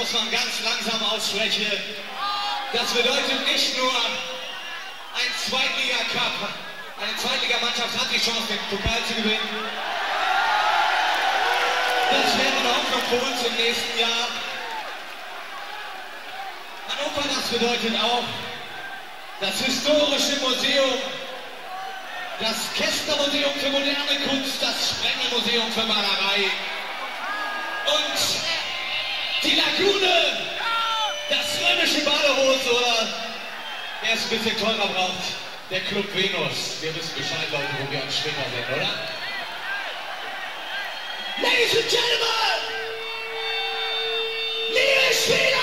muss man ganz langsam aussprechen. Das bedeutet nicht nur, ein Zweitliga-Cup, eine Zweitligamannschaft hat die Chance, den Pokal zu gewinnen. Das wäre eine Hoffnung für uns im nächsten Jahr. Hannover, das bedeutet auch das historische Museum, das Kästner-Museum für moderne Kunst, das Sprengel-Museum für Malerei und die Lagune, das römische Badehose oder wer es ein bisschen teurer braucht, der Club Venus. Wir wissen Bescheid, Leute, wo wir am Schwinger sind, oder? Ladies and Gentlemen, liebe Spieler!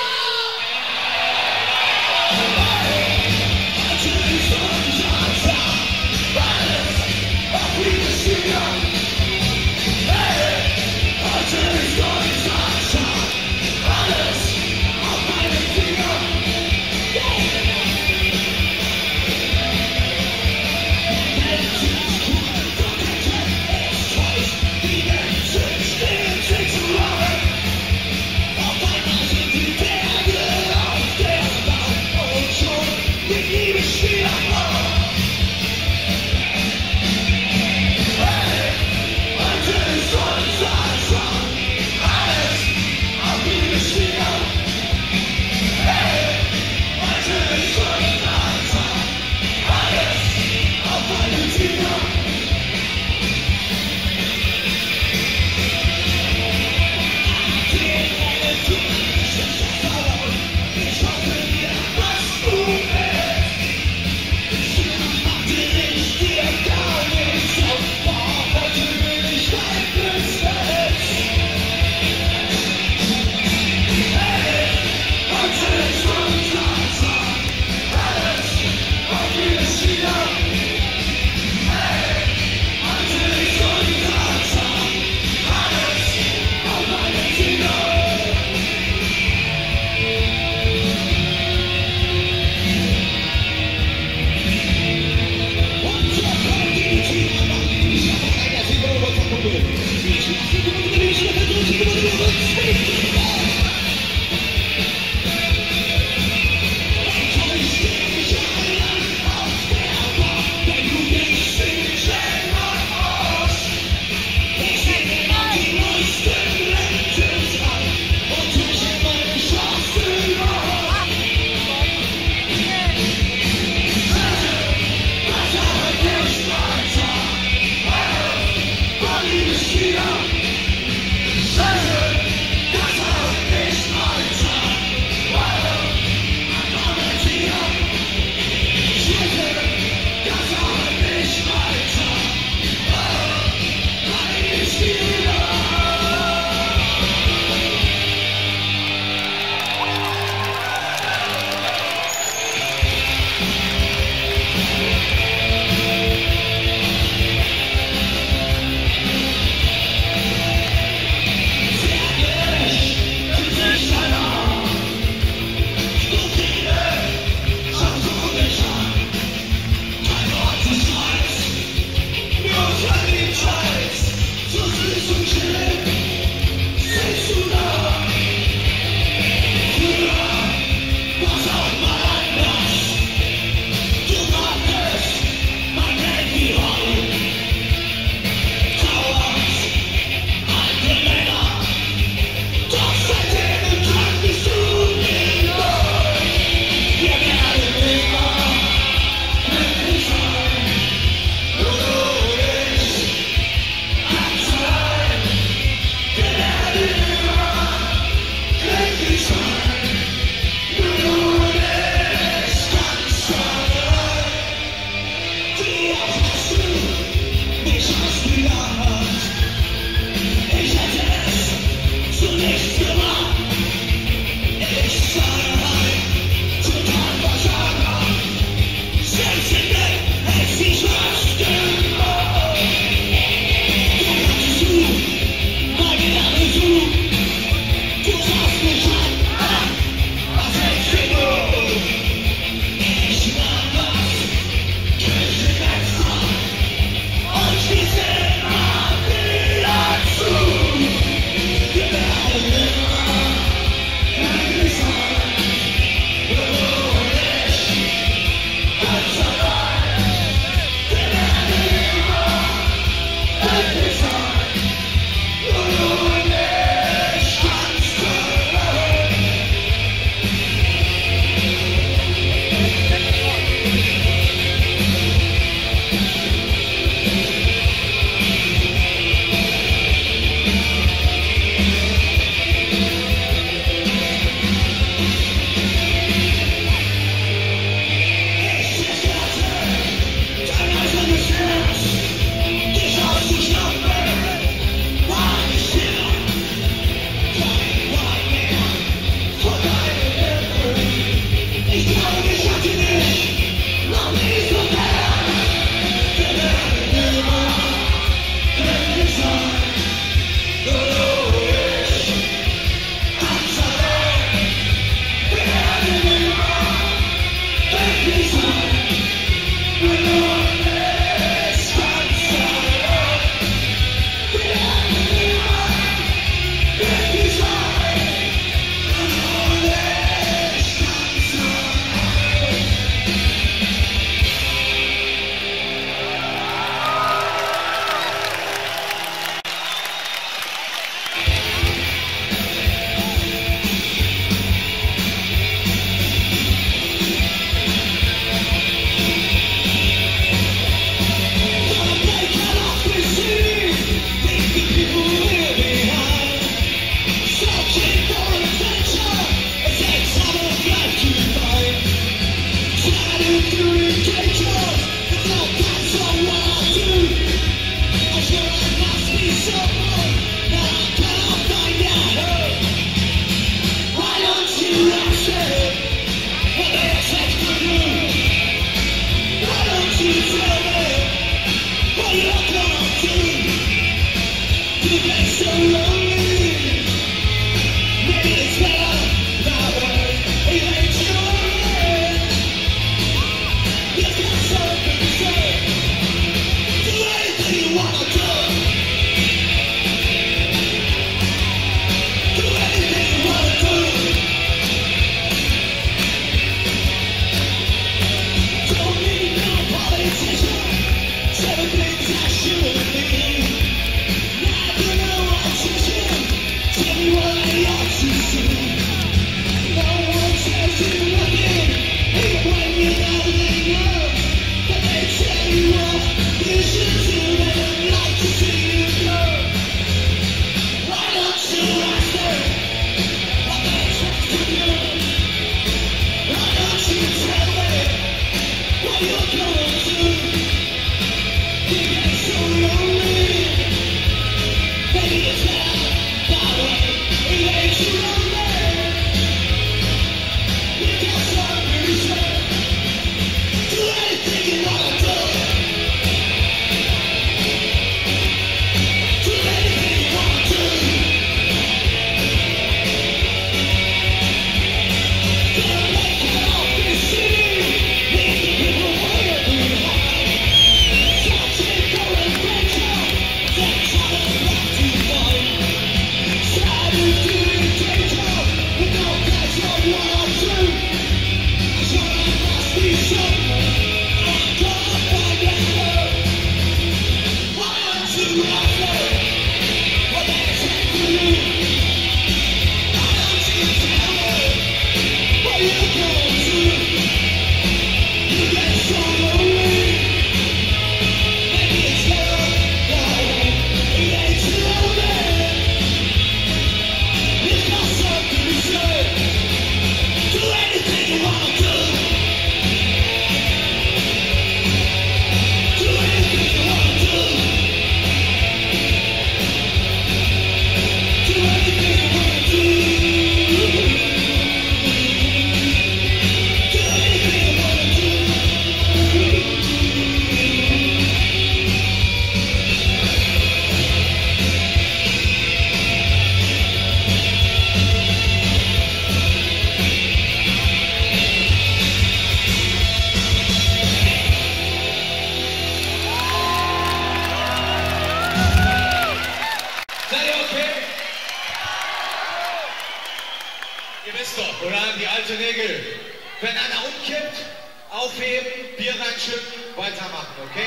Wenn einer umkippt, aufheben, Bier reinschütten, weitermachen, okay?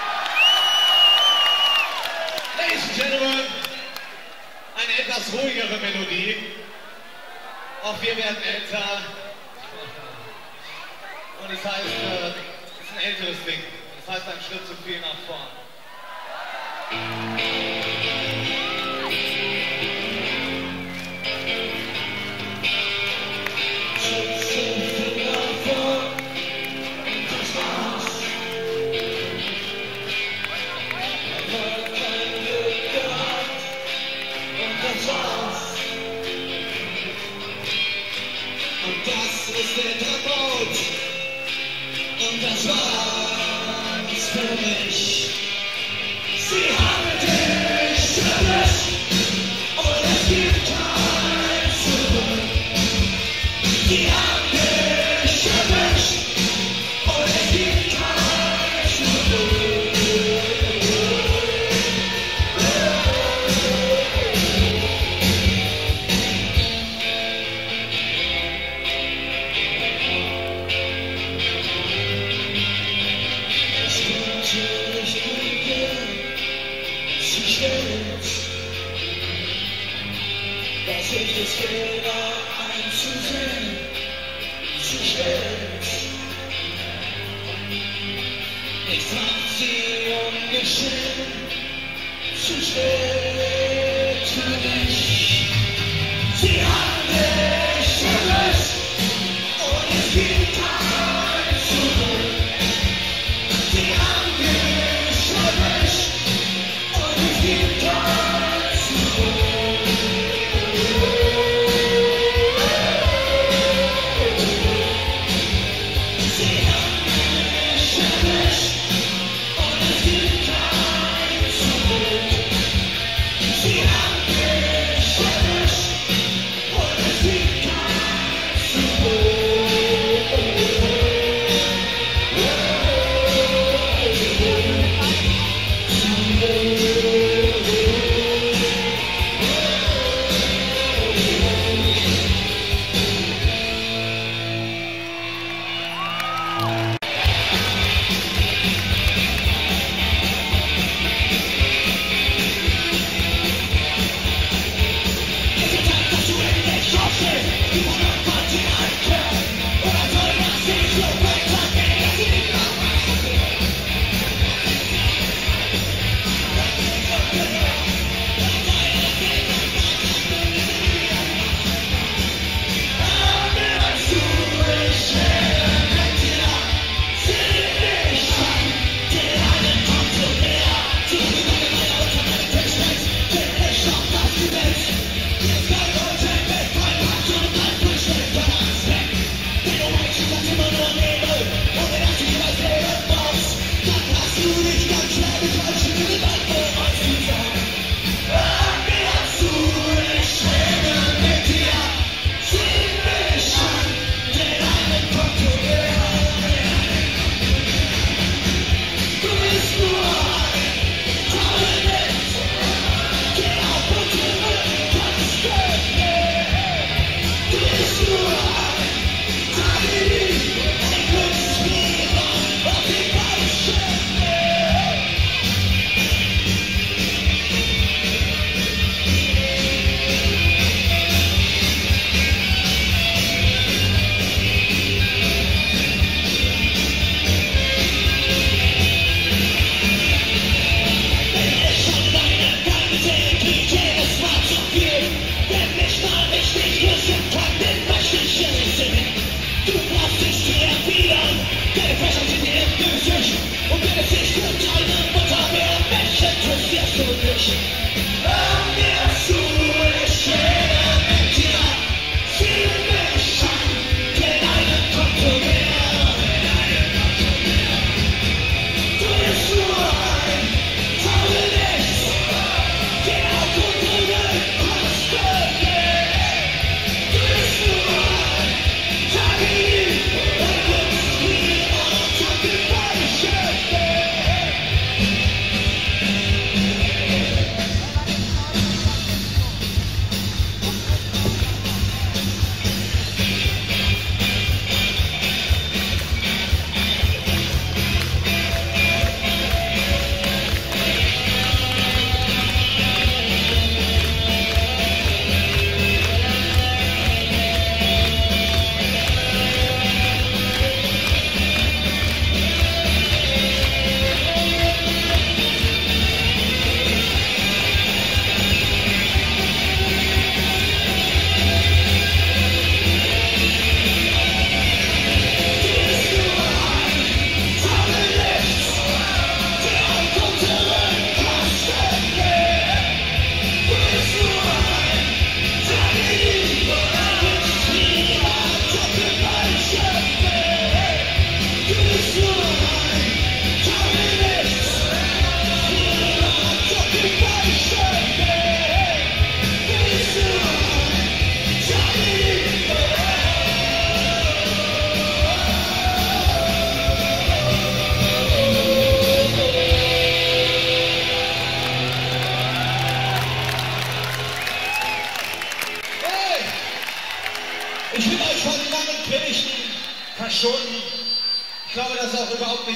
Ladies and Gentlemen, eine etwas ruhigere Melodie. Auch wir werden älter. Und es heißt, es ist ein älteres Ding. Es Das heißt ein Schritt zu viel nach vorn. Und das ist der Dropout. Und das war's für mich. Sie haben dich erwischt. Und es gibt kein Zurück. Sie haben dich erwischt. Und es gibt kein Zurück. Dass ich es wäre, einzusehen, zu spät. Nichts macht sie ungeschehen, zu spät für mich. Sie haben dich erwischt und es gibt kein Zurück. Sie haben dich erwischt und es gibt kein Zurück.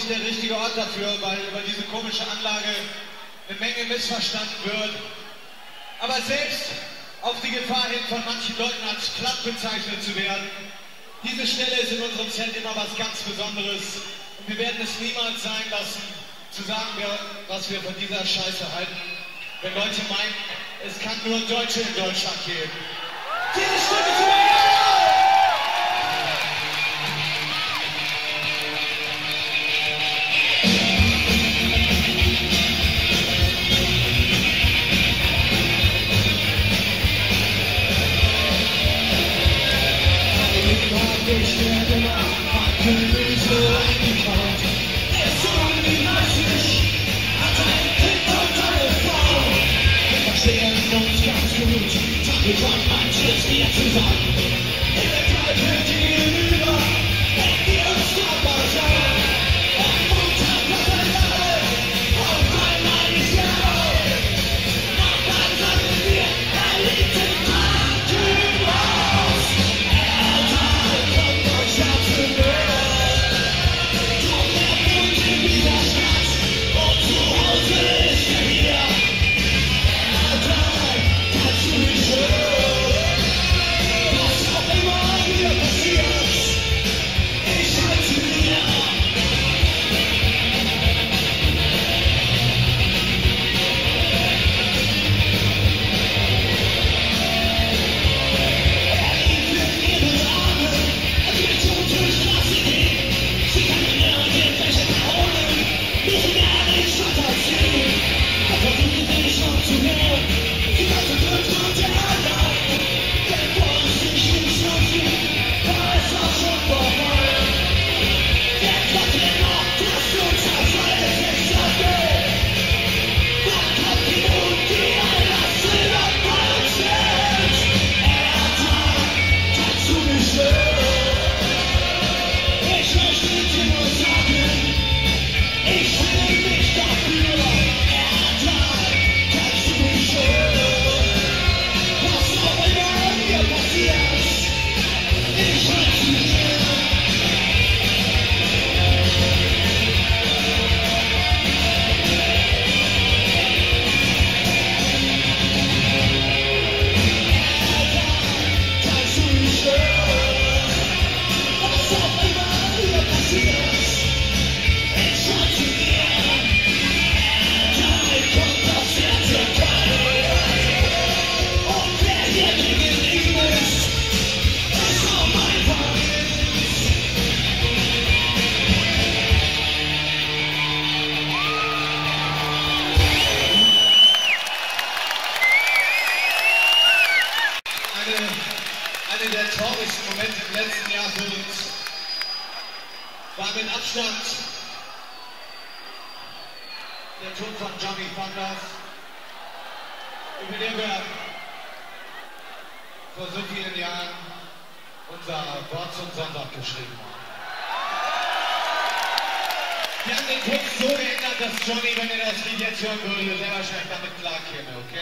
nicht der richtige Ort dafür, weil über diese komische Anlage eine Menge missverstanden wird. Aber selbst auf die Gefahr hin, von manchen Leuten als platt bezeichnet zu werden, diese Stelle ist in unserem Set immer was ganz Besonderes. Und wir werden es niemals sein lassen, zu sagen, was wir von dieser Scheiße halten. Wenn Leute meinen, es kann nur Deutsche in Deutschland geben. Diese Stimme zu wir wollen manches wieder zusammen. In der Kneipe gegenüber, wenn wir uns dabei sein. Am Montag was ein Lalle, auf einmal ist er auf. Und dann sagen wir, liegt im Krankenhaus. Kommt euch ja zu Not. Doch er wohnt in dieser Stadt und zu Hause ist er hier. Kannst du mich hören? Einer der traurigsten Momente im letzten Jahr für uns war mit Abstand der Tod von Johnny Thunders, über den wir vor so vielen Jahren unser Wort zum Sonntag geschrieben haben. Wir haben den Text so geändert, dass Johnny, wenn er das Lied jetzt hören würde, sehr wahrscheinlich damit klarkäme, okay?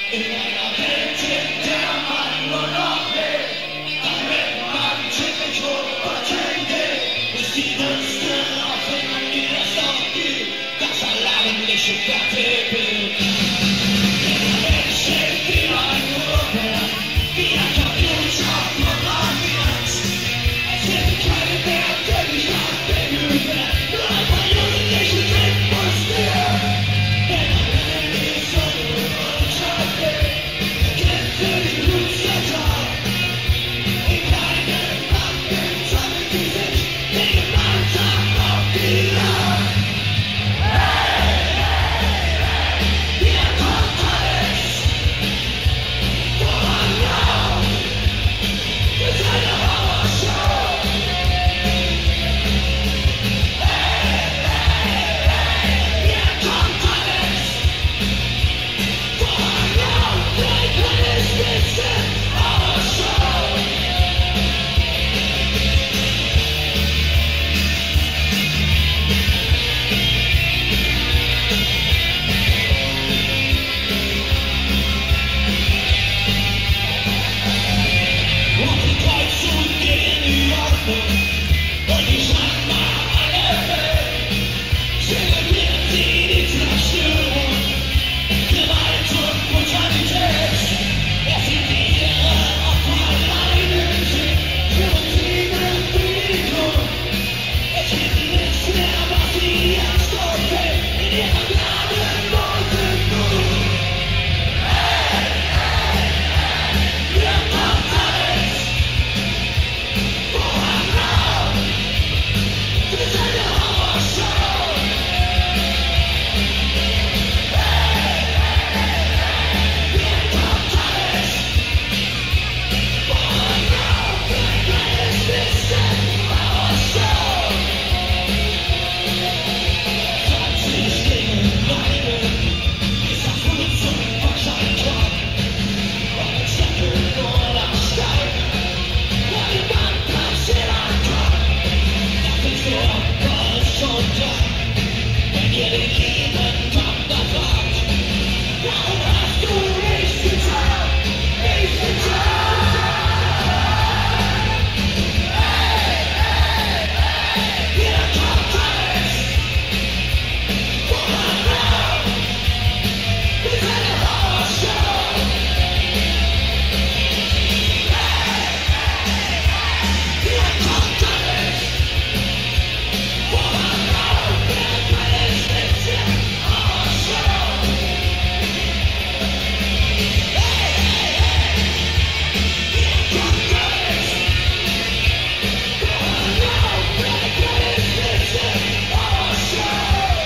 In einer Welt, in der man nur noch lebt, damit man täglich hochverteidigt, ist die letzte Hoffnung, die es noch gibt, das alarmliche Fertigbild. Menschen, die ein Uhrwerk, wie ein Computer programmiert. Es gibt keine mehr, der mich abgehört wird, nur ein paar Jugendliche sind frustriert. Wenn am Ende die Sonne untergeht, beginnt für die Blut der Tag. In keinem Banken sammeln sie sich jeden Alltag auf die Jagd. Hier kommt alles voran auf. Wir sind eine Horrorshow. Hier kommt alles voran auf. Ein kleines bisschen Horrorshow. Und die Kreuzung geht in die Ordnung. Und die schreiben mal alle weg. Zelebrieren sie die Zerstörung, Gewalt und Brutalität. Es sind die ihre Opfer alleine sind, führen sie in Bewegung. Es gibt nichts mehr, was sie jetzt aufhält, in ihrer gnadenlosen Not. Hier kommt alles voran auf. Wir sind eine Horrorshow. Hier kommt alles voran auf. Ein kleines bisschen Horrorshow. 20 gegen einen, dieser Fuß und Bordsteinkorb. Und ich denke nur nach Steinen, wo die Wand passiert ankommt. Das ist so alles schon klar, wenn ihr den lieben Tochter fragt. Warum hast du nichts getan? Nichts getan? Hier kommt alles voran auf. Wir sind eine Horrorshow. Hier kommt alles voran auf. Ein kleines bisschen Horrorshow. Hier kommt alles voran auf. Ein kleines bisschen Horrorshow.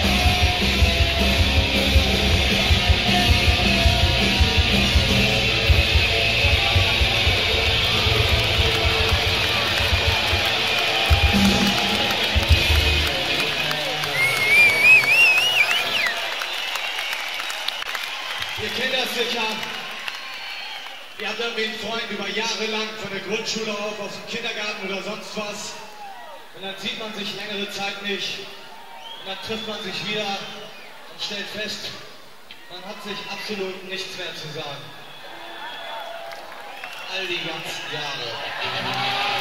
Ihr kennt das sicher. Ihr habt irgendwie einen Freund über Jahre lang von der Grundschule auf, aus dem Kindergarten oder sonst was. Und dann sieht man sich längere Zeit nicht. Und dann trifft man sich wieder und stellt fest, man hat sich absolut nichts mehr zu sagen. All die ganzen Jahre.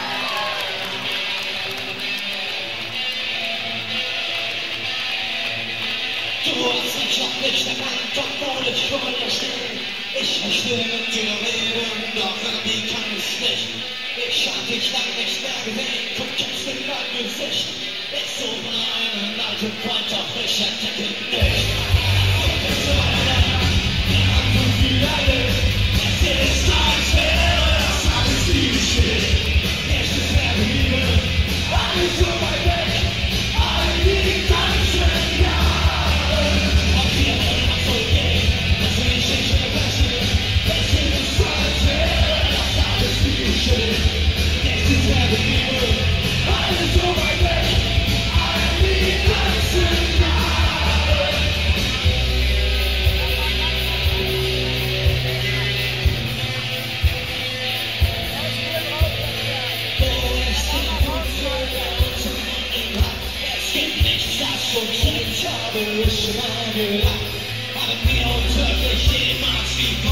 Du hast mich noch nicht erkannt, obwohl ich vor dir stehe. Ich möchte mit dir reden, doch irgendwie kann ich nicht. Ich hab dich lang nicht mehr gesehen, guck jetzt in dein Gesicht. Bist du meinen alten Freund, doch ich entdecke nicht. Du bist so einer, der Antwort wieder ist. Es ist, als wäre das alles wie geschehen. Nichts mehr Liebe, alles so weit weg, all die ganzen Jahre. Ob wir noch so gehen, dass wir nicht in der Wäsche. Es ist, als wäre das alles wie geschehen. Nichts mehr Liebe, alles so weit weg, all die ganzen Jahre. Ich habe schon mal gedacht, haben wir uns wirklich jemals wie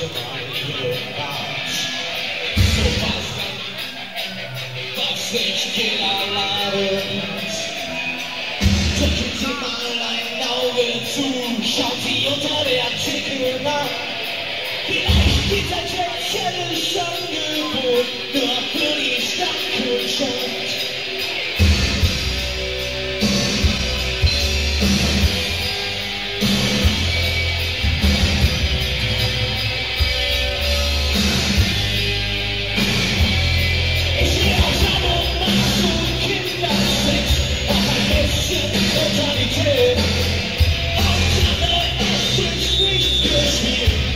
meine Art. So was dann, was nicht jeder lernt. Drücken Sie mal ein Auge zu, schauen Sie unter der Artikel nach. Vielleicht gibt ein spezielles Angebot nur für die Stadtkundschaft. Unter die Tür und alle, es ist nicht gespielt.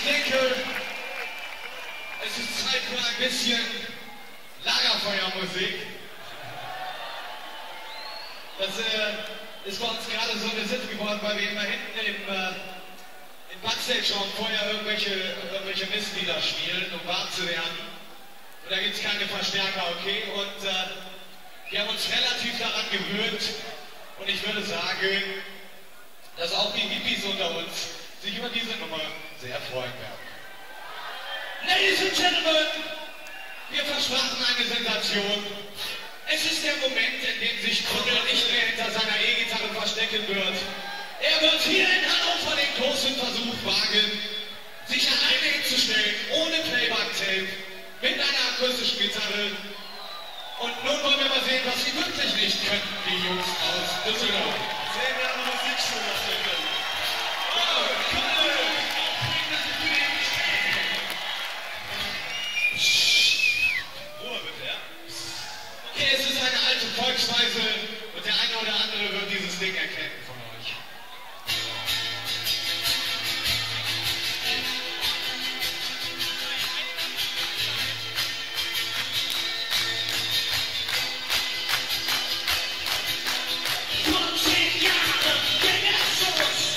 denke, es ist Zeit für ein bisschen Lagerfeuermusik. Das ist bei uns gerade so eine Sitte geworden, weil wir immer hinten im Backstage-Raum vorher irgendwelche Mistlieder spielen, um warm zu werden. Und da gibt es keine Verstärker, okay? Und wir haben uns relativ daran gewöhnt. Und ich würde sagen, dass auch die Hippies unter uns sich über diese Nummer sehr freuen werden. Ladies and Gentlemen, wir versprachen eine Sensation. Es ist der Moment, in dem sich Tunnel nicht mehr hinter seiner E-Gitarre verstecken wird. Er wird hier in Hannover den großen Versuch wagen, sich alleine hinzustellen, ohne Playback-Tape, mit einer akustischen Gitarre. Und nun wollen wir mal sehen, was sie wirklich nicht könnten, die Jungs aus Düsseldorf. Sehr gerne Musikschule singen. Wow, cool! Ruhe bitte, ja? Okay, es ist eine alte Volksweise und der eine oder andere wird dieses Ding erkennen von euch. Vor 10 Jahren ging es los.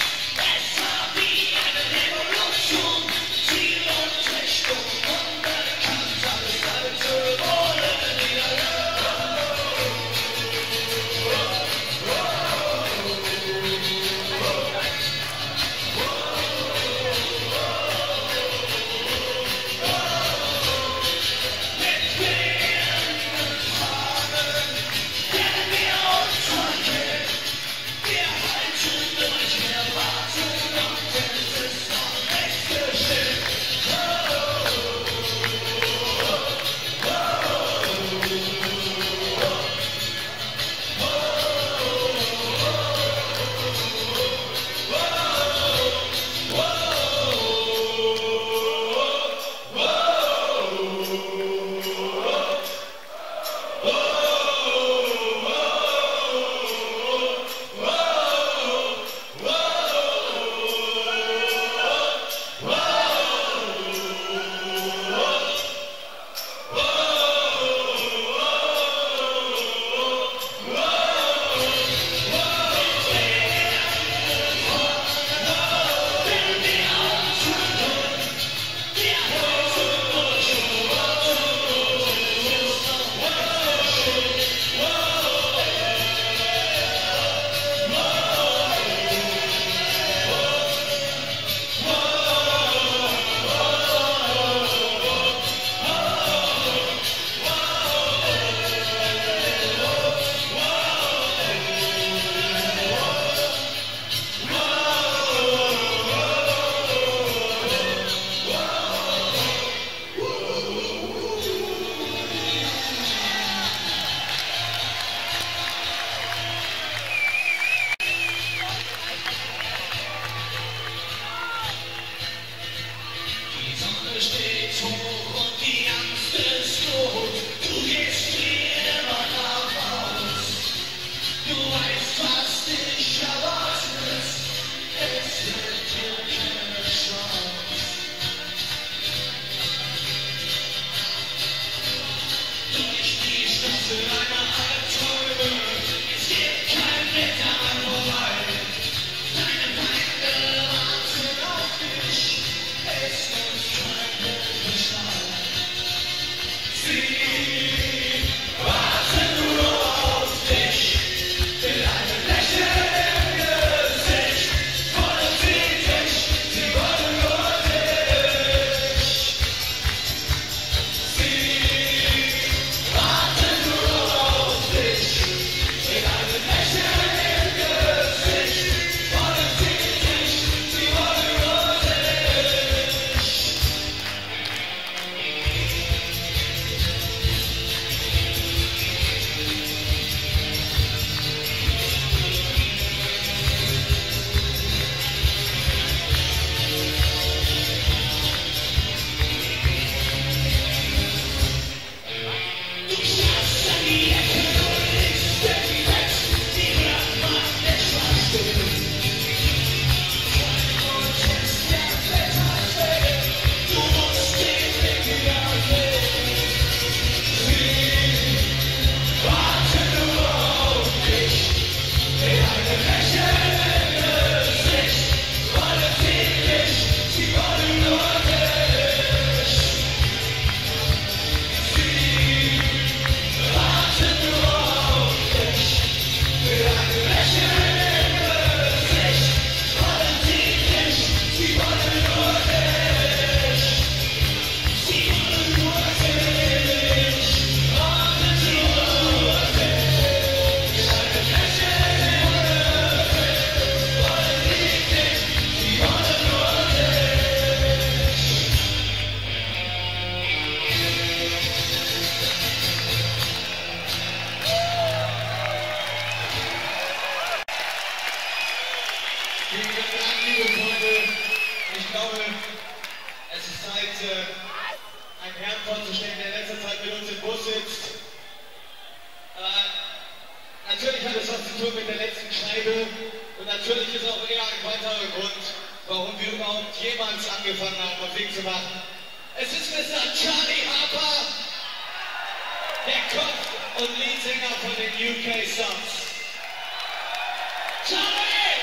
ich glaube, es ist Zeit, einen Herrn vorzustellen, der in letzter Zeit mit uns im Bus sitzt. Natürlich hat es was zu tun mit der letzten Scheibe und natürlich ist auch eher ein weiterer Grund, warum wir überhaupt jemals angefangen haben, Musik zu machen. Es ist Mr. Charlie Harper, der Kopf und Leadsänger von den UK Subs. Charlie!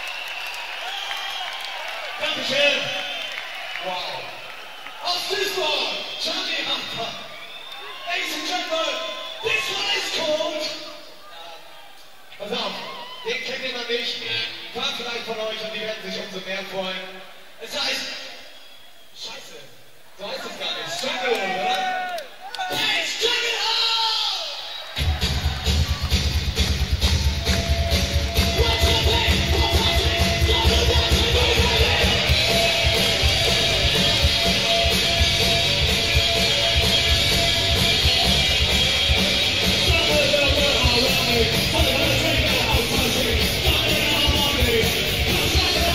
Dankeschön! Wow! Aus Duisburg, Charlie Harper. Ladies and gentlemen, this one is called... Pass auf, den kennt ihr noch nicht. Ein paar vielleicht von euch und die werden sich umso mehr freuen. Es heißt... Scheiße, so heißt es gar nicht. Struggle, oder? Hey, Struggle!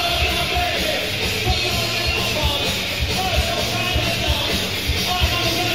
I'm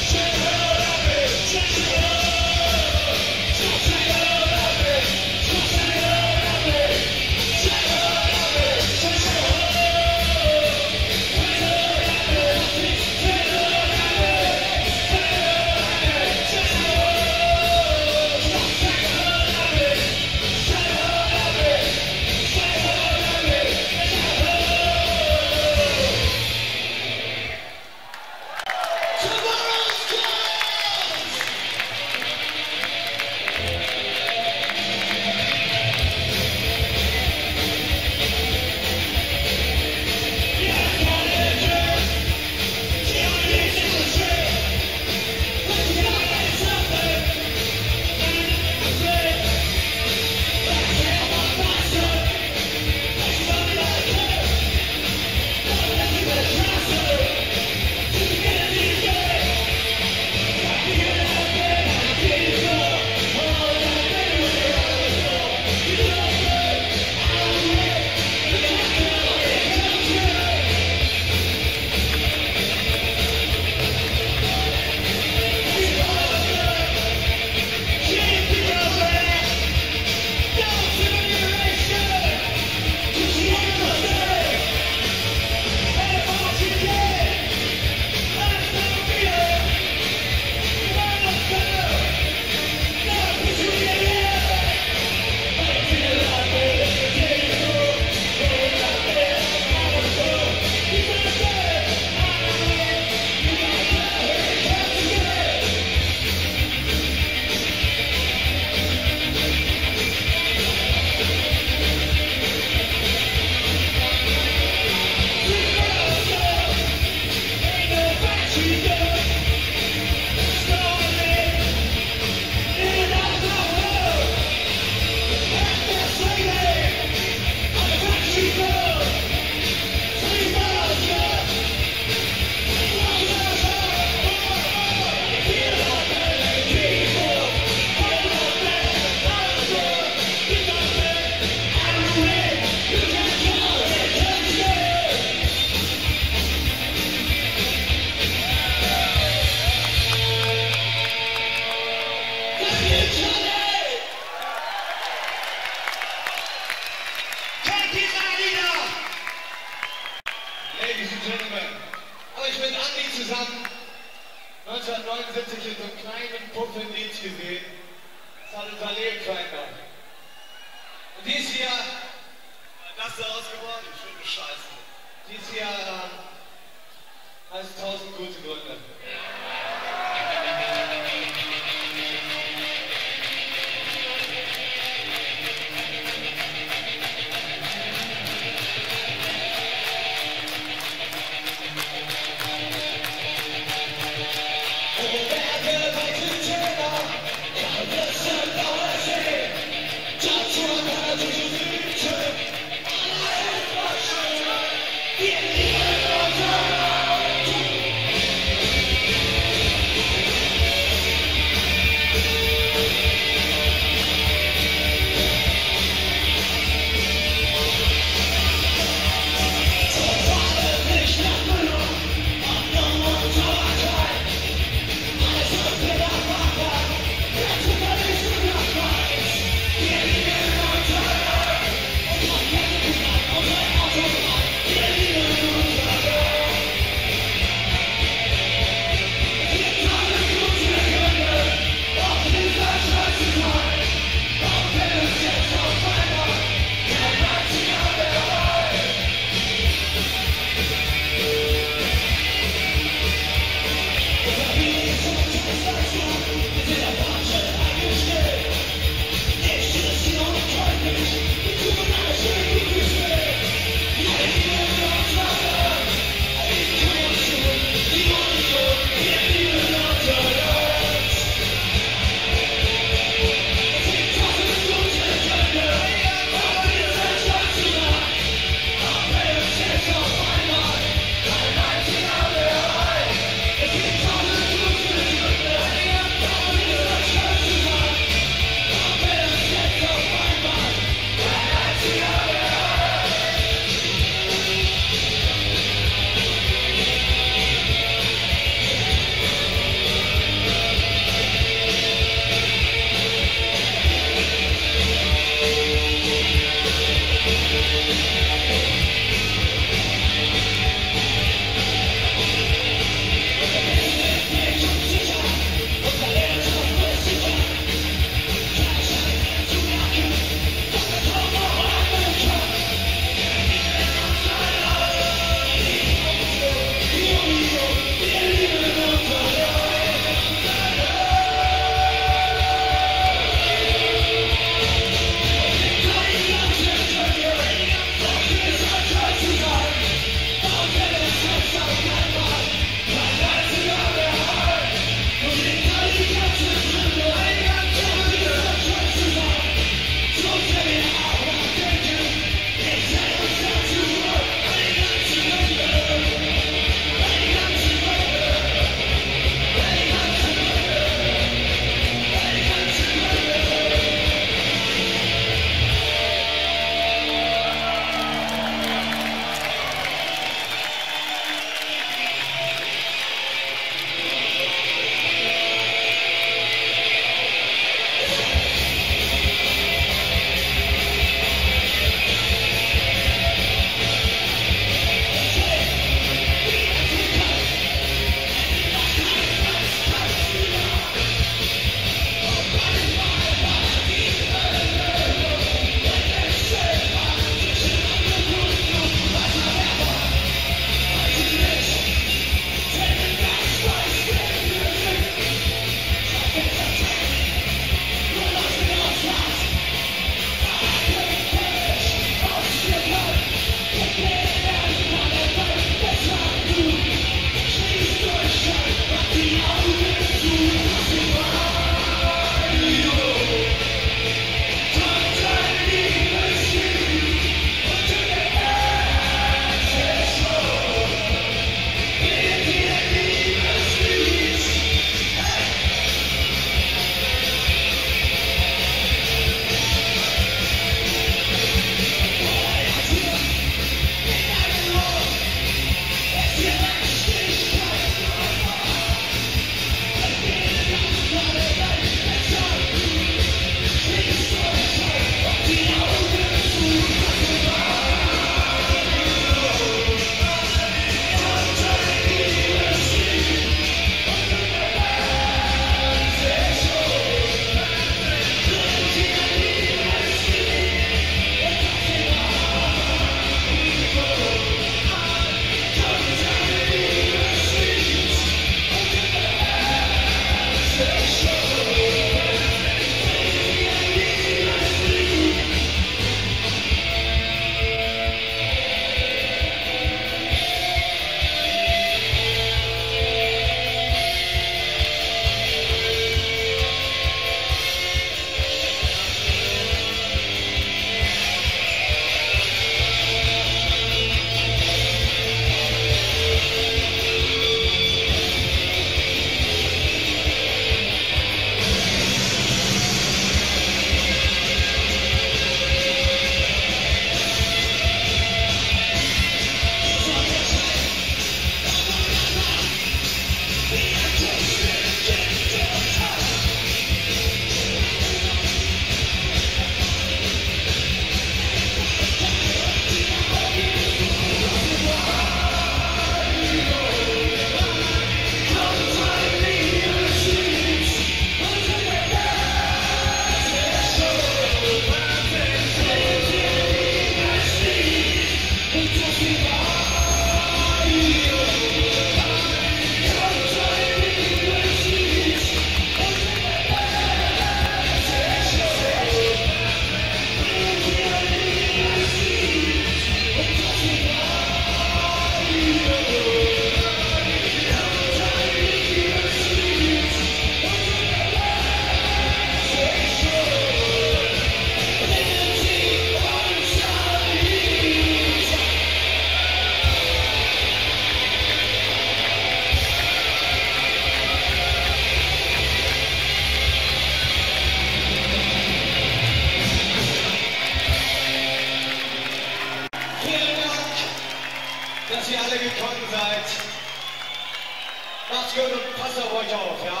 führen und passt auf euch auf, ja?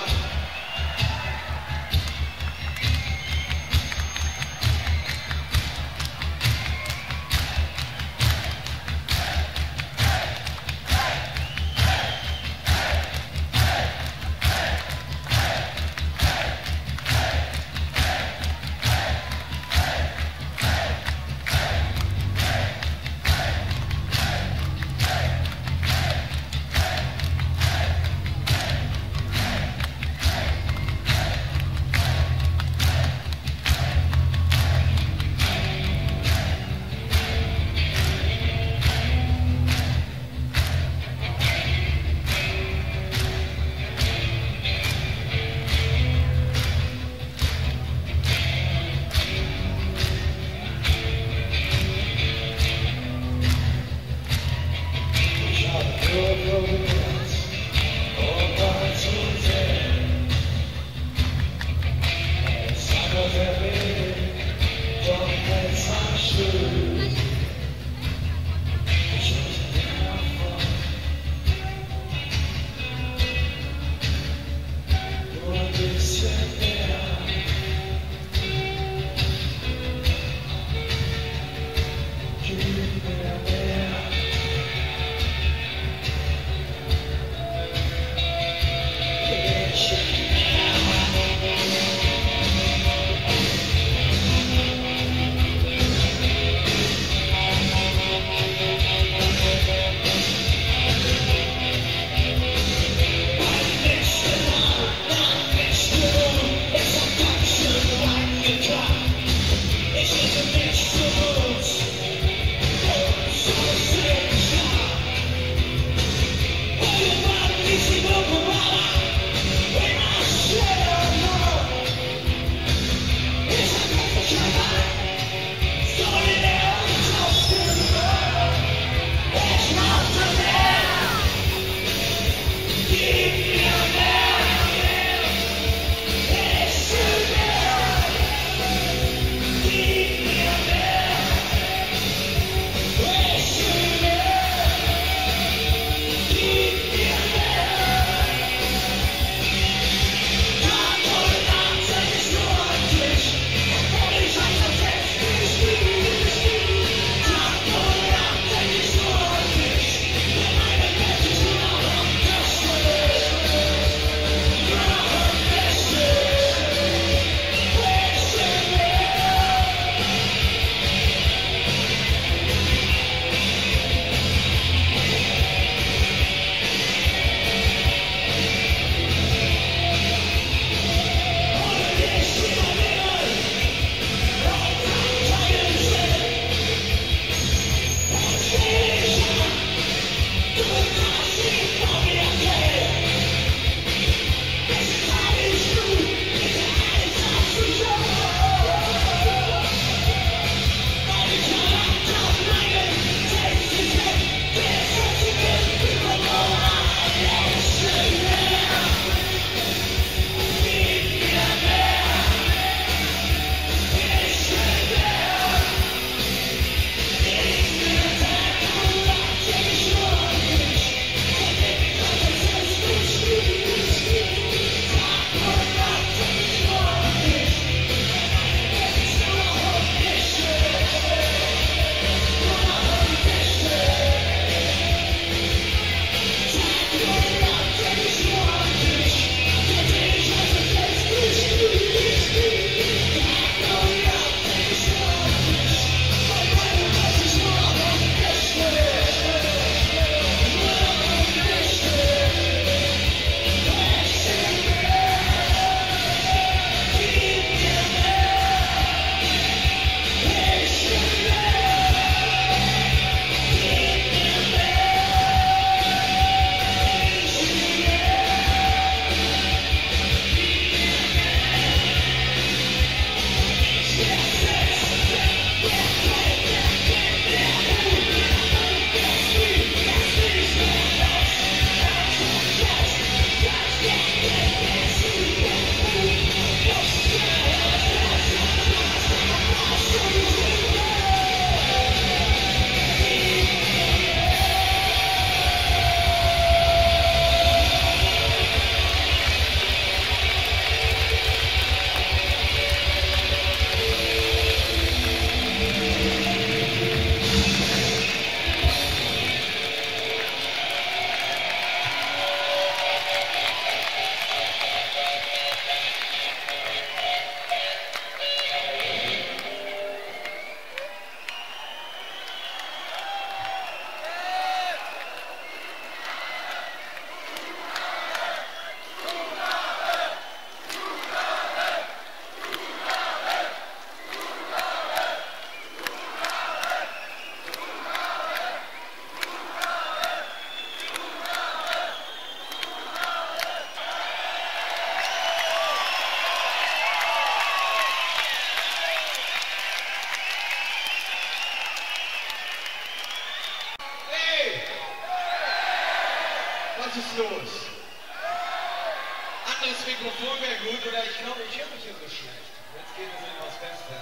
ist los? Anderes Mikrofon wäre gut, oder ich glaube, ich höre mich hier so schlecht. Jetzt geht es etwas besser.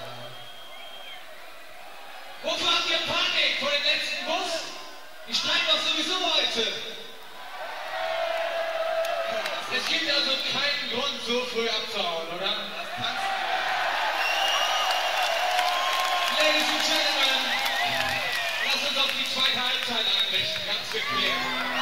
Wovor habt ihr Panik? Vor dem letzten Bus? Die streiken doch sowieso heute. Es gibt also keinen Grund, so früh abzuhauen, oder? Das kannst du. Ladies and Gentlemen, lass uns auf die zweite Halbzeit einrichten, ganz bequem.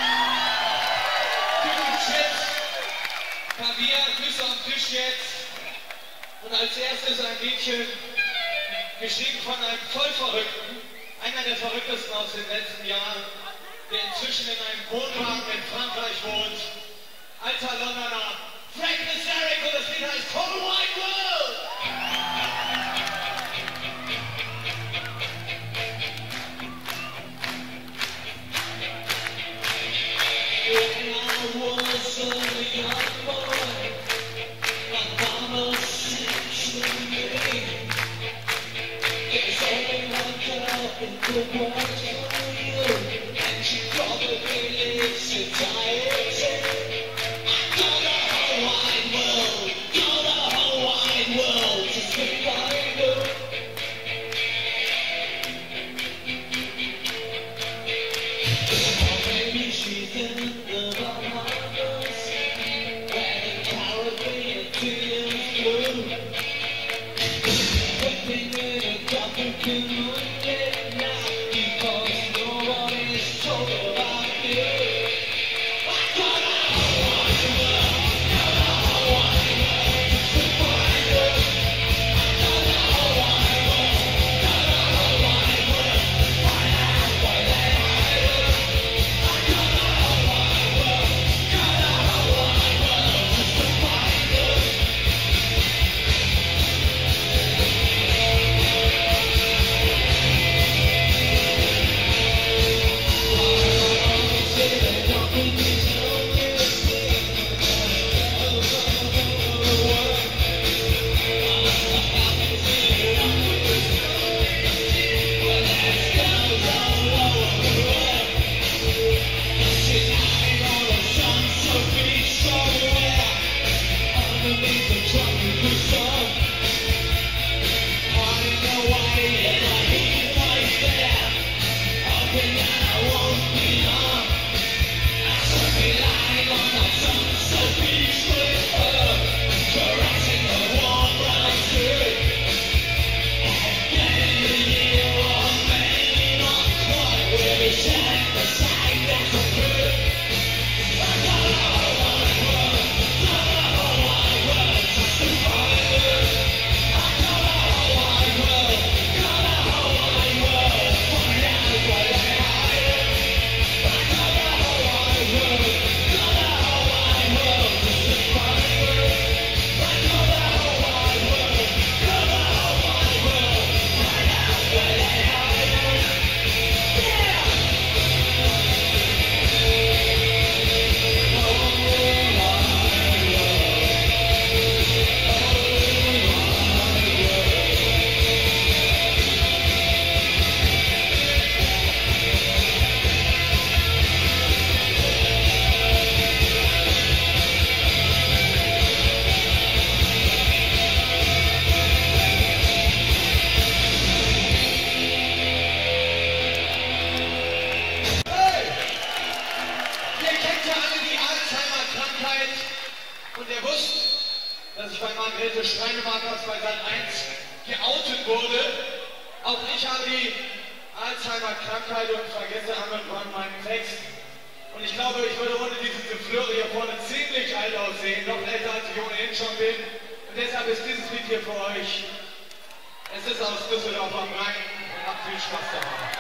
Tüten Chips, Klavier, Füße am Tisch jetzt. Und als erstes ein Liedchen, geschrieben von einem Vollverrückten, einer der verrücktesten aus den letzten Jahren, der inzwischen in einem Wohnwagen in Frankreich wohnt. Alter Londoner, Frank Nazarick, und das Lied heißt Whole Wide World! When I was a young boy, my mama said to me, there's only one girl in the world for you, and she probably lives entirely. Go the whole wide world, go the whole wide world, just to find her. Maybe she's in the Bahamas, where the Caribbean feels blue. Whipping in a African moonlit night, because nobody's told about you. I got a whole wide world, got a whole wide world, just to find her. I got a whole wide world, got a whole wide world, find out why they hide her. I got a whole wide world, got a whole wide world, just to find her. Und ihr wusst, dass ich bei Margrethe Schreinemakers bei Sat.1 geoutet wurde. Auch ich habe die Alzheimer-Krankheit und vergesse irgendwann meinen Text. Und ich glaube, ich würde ohne diese Flöre hier vorne ziemlich alt aussehen, noch älter als ich ohnehin schon bin. Und deshalb ist dieses Lied hier für euch. Es ist aus Düsseldorf am Rhein und habt viel Spaß dabei.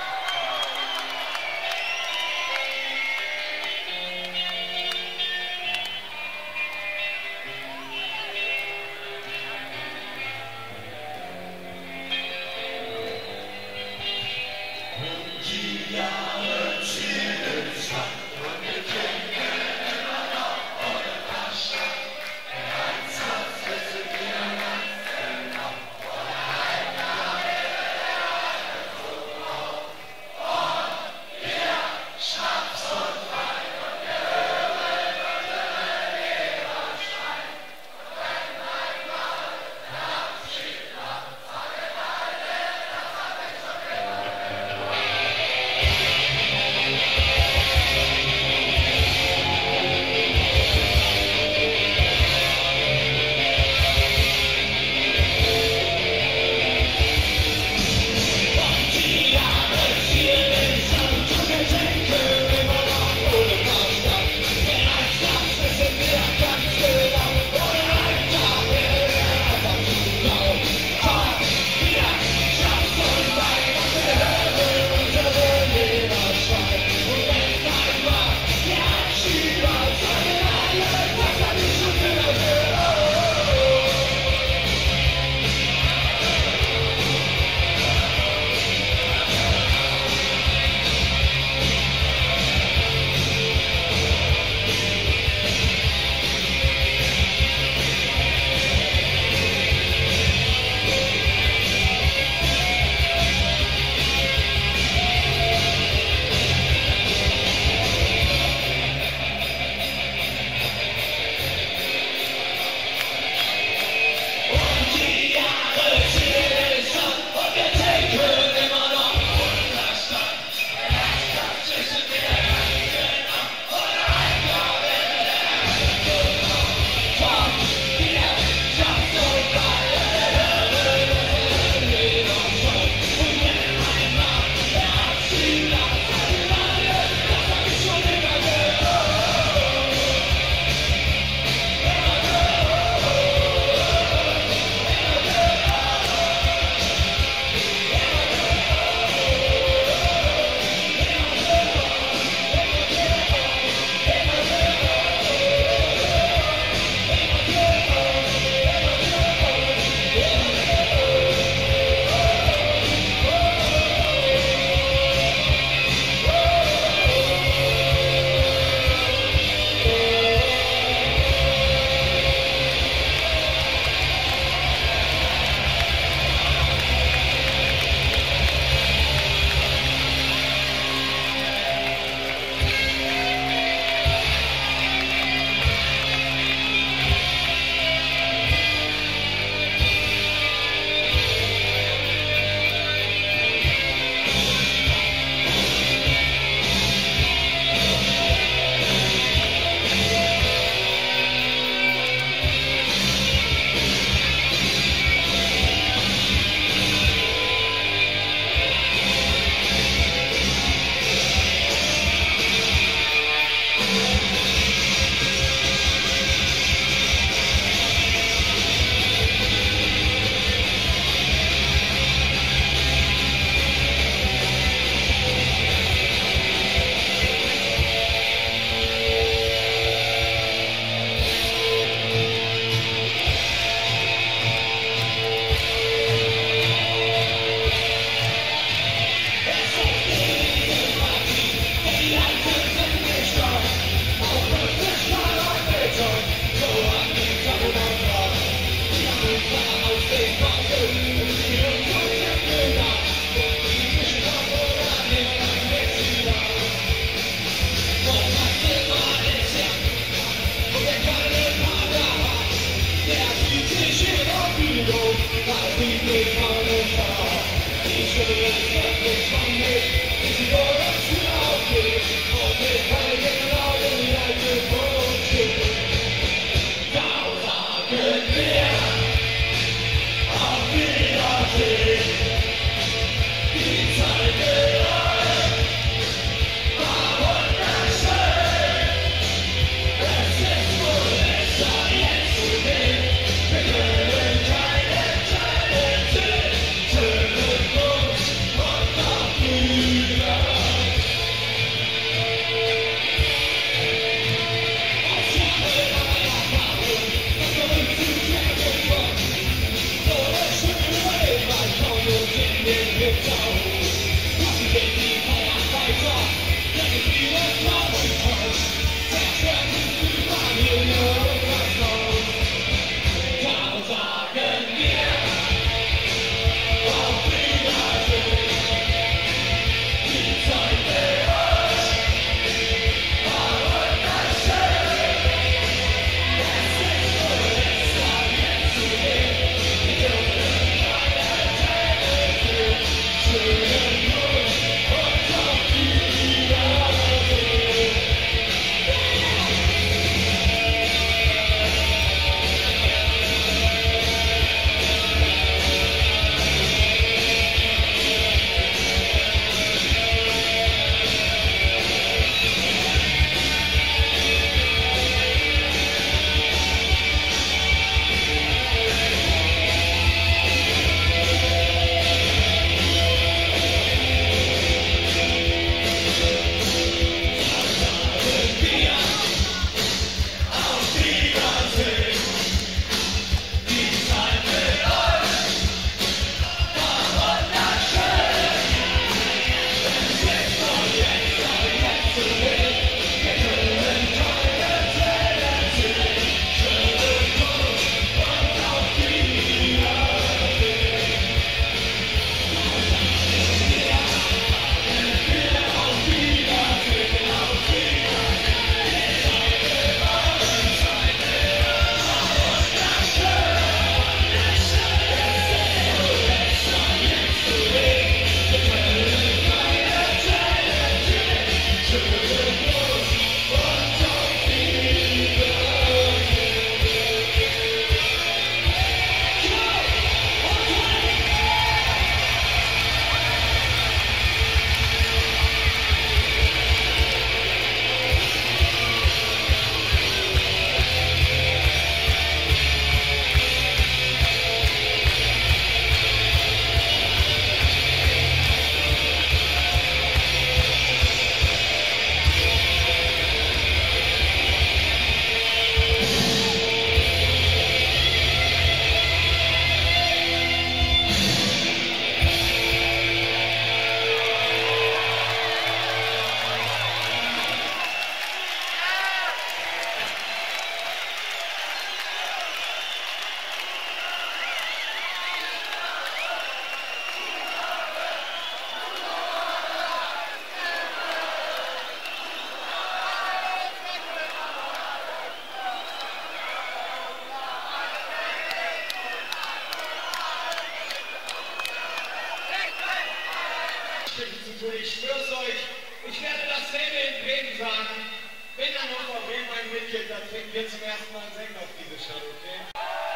Arschkriechen zu tun. Ich schwör's euch, ich werde dasselbe in Bremen sagen. Wenn dann noch auf Bremen ein mitgeht, dann trinken wir zum ersten Mal einen Sekt auf diese Stadt, okay?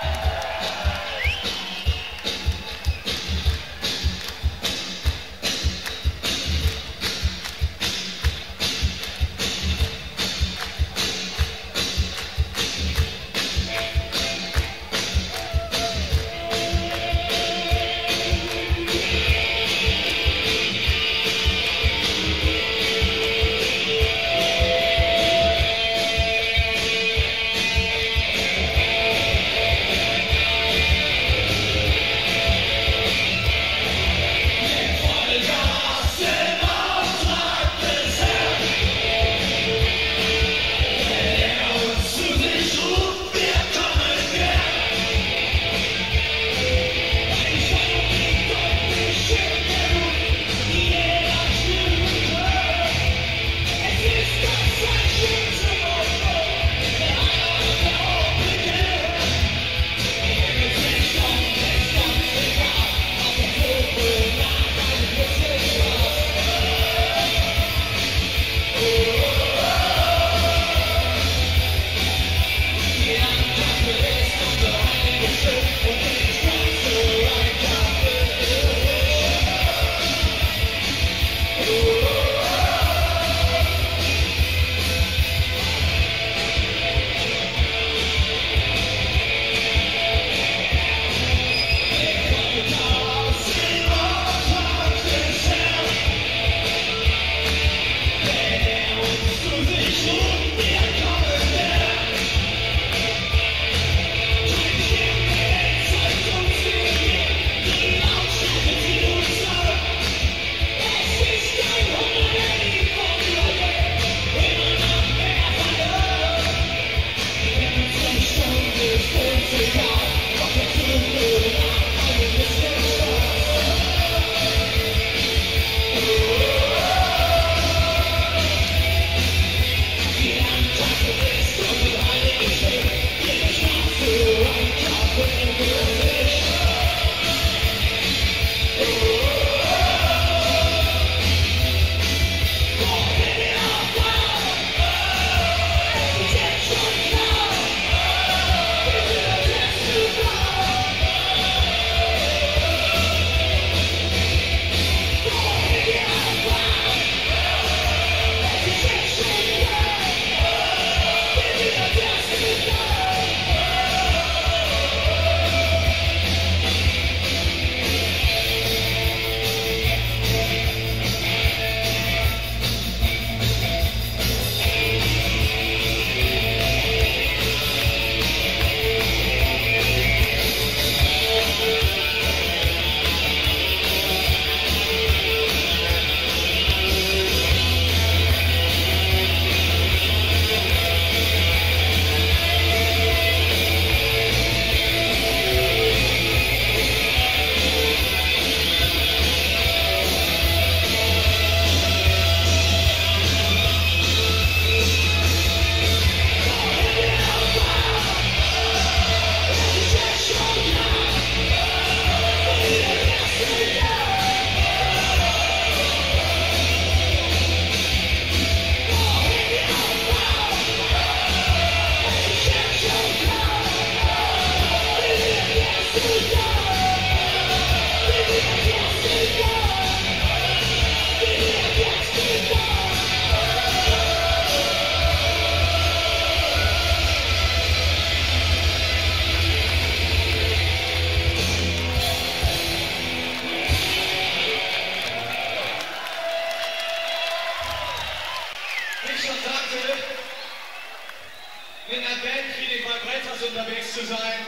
unterwegs zu sein.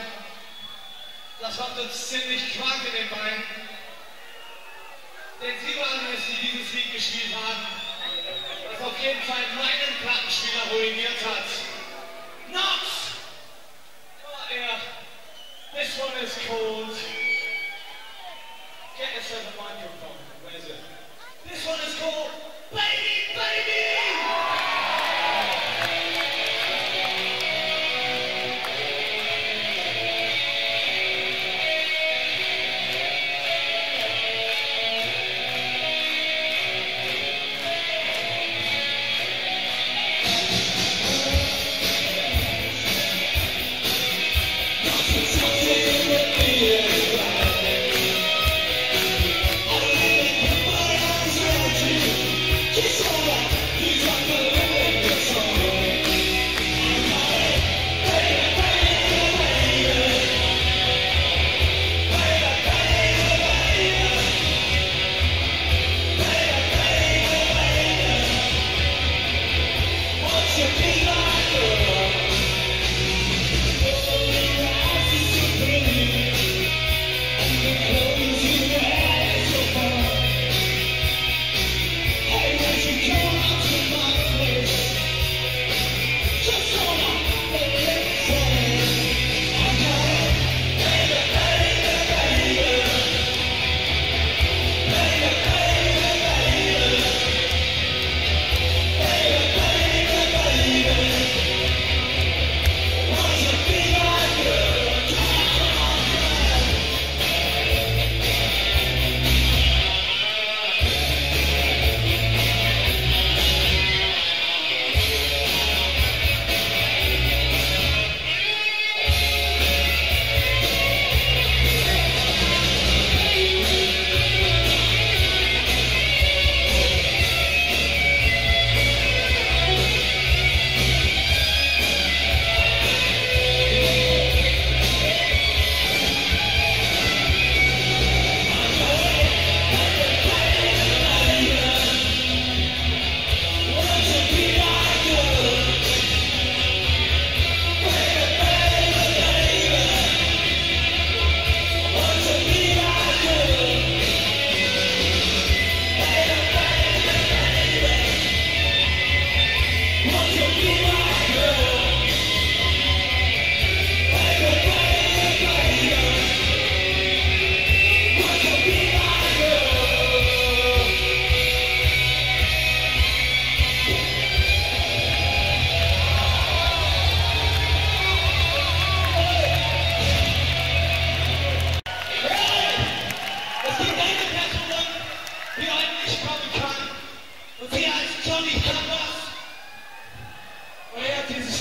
Das macht uns ziemlich Quark in den Beinen. Denn sie waren es, die dieses Lied gespielt haben, das auf jeden Fall meinen Plattenspieler ruiniert hat. Not! Oh, yeah. This one is called... Get yourself a microphone. Where is it? This one is called Baby, Baby!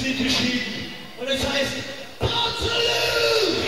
Lied geschrieben und es heißt Born to Lose!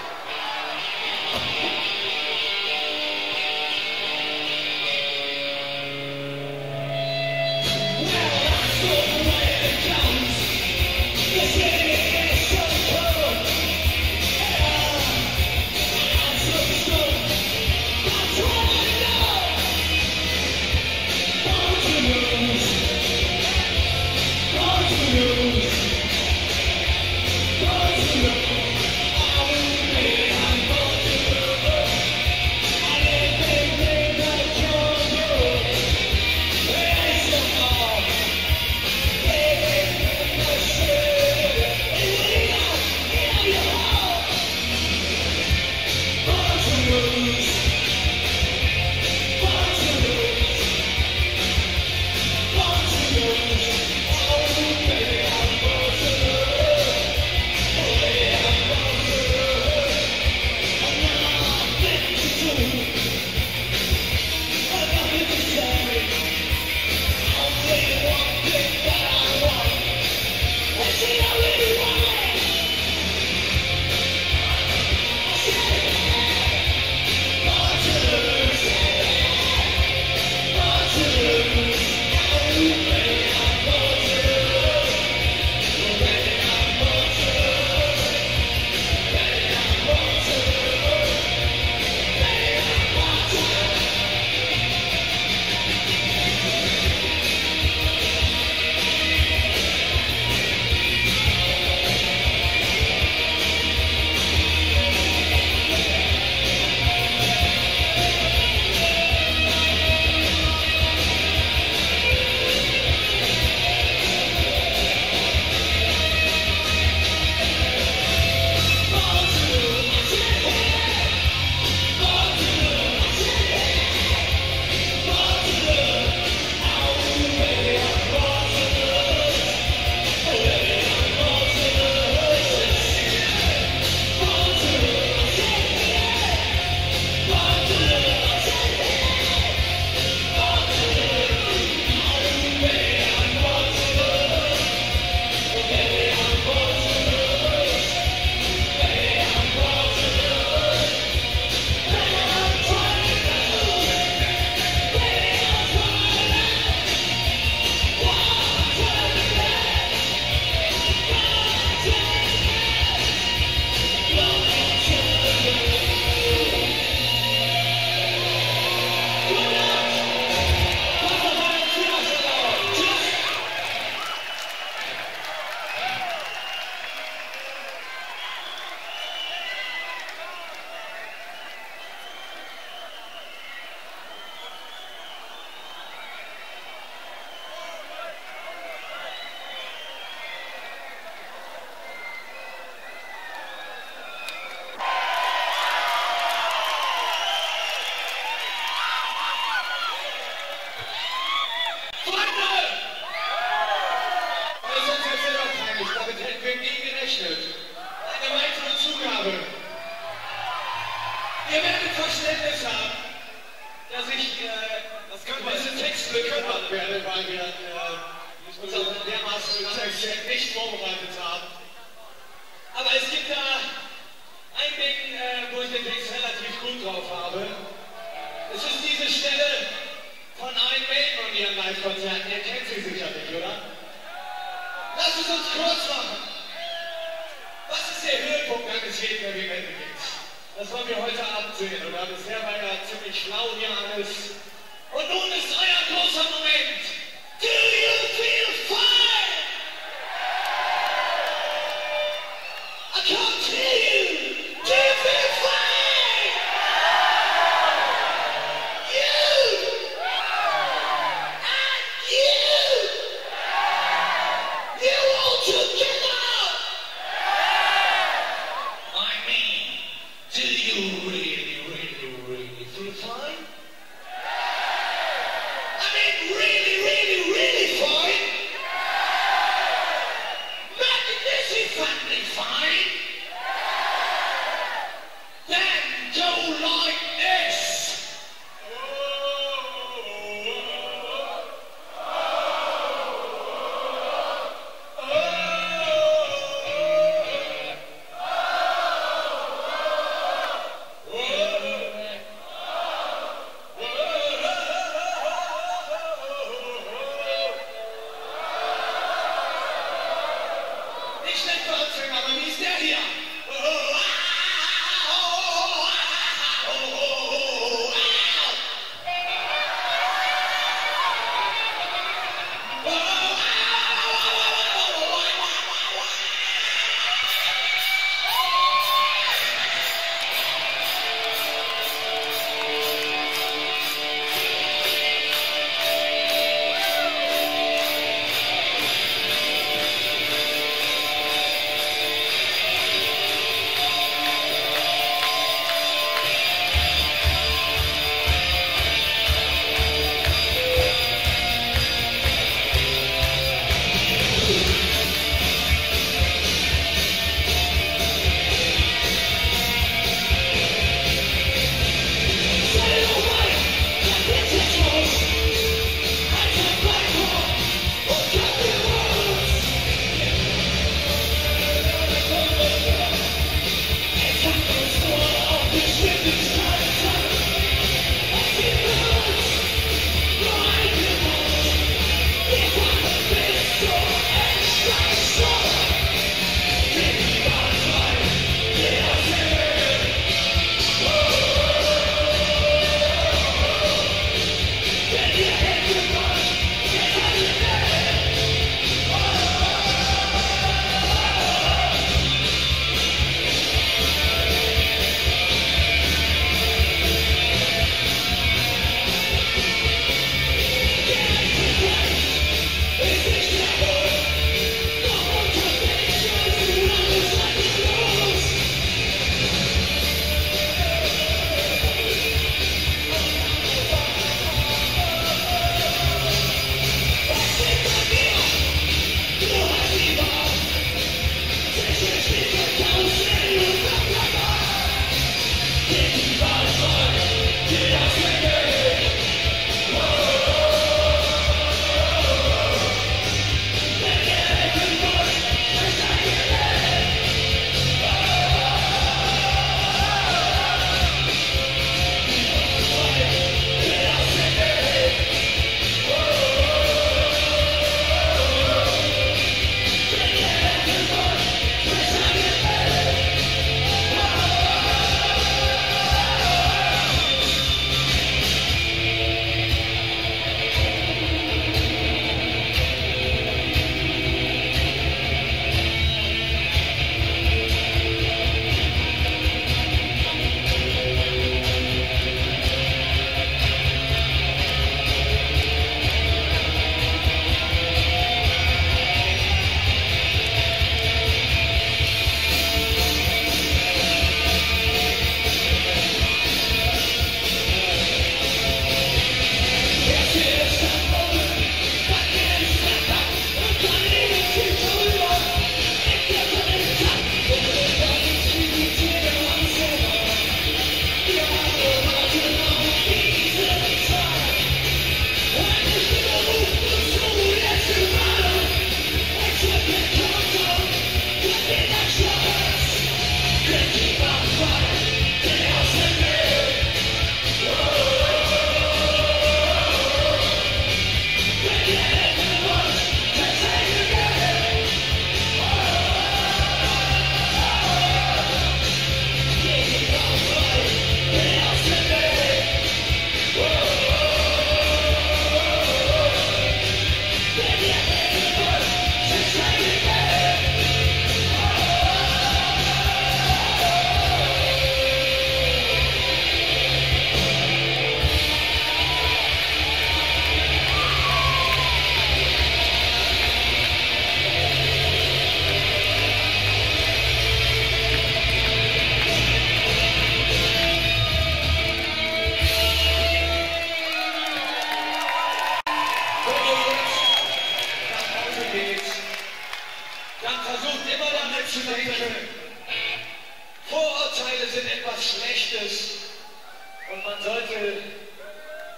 Ihr werdet Verständnis haben, dass ich diese Texte gehört werde, weil wir uns auf dermaßen Text nicht vorbereitet haben. Aber es gibt da ein Ding, wo ich den Text relativ gut drauf habe. Es ist diese Stelle von Iron Maiden und ihren Live-Konzerten. Ihr kennt sie sicherlich, oder? Lasst es uns kurz machen. Was ist der Höhepunkt eines jeden Heavy Metal Gigs? Das wollen wir heute Abend sehen, oder? Bisher war ja ziemlich schlau hier alles. Und nun ist euer großer Moment. Do you feel fine? I can't hear you. Do you feel fine? You! And you! You all together! I mean, do you really feel fine?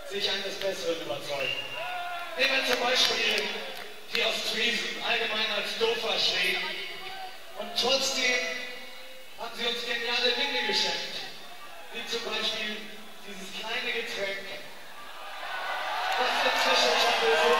sich eines Besseren überzeugen. Nehmen wir zum Beispiel die Ostfriesen, allgemein als Dofer stehen. Und trotzdem haben sie uns geniale Dinge geschenkt. Wie zum Beispiel dieses kleine Getränk, das inzwischen schon so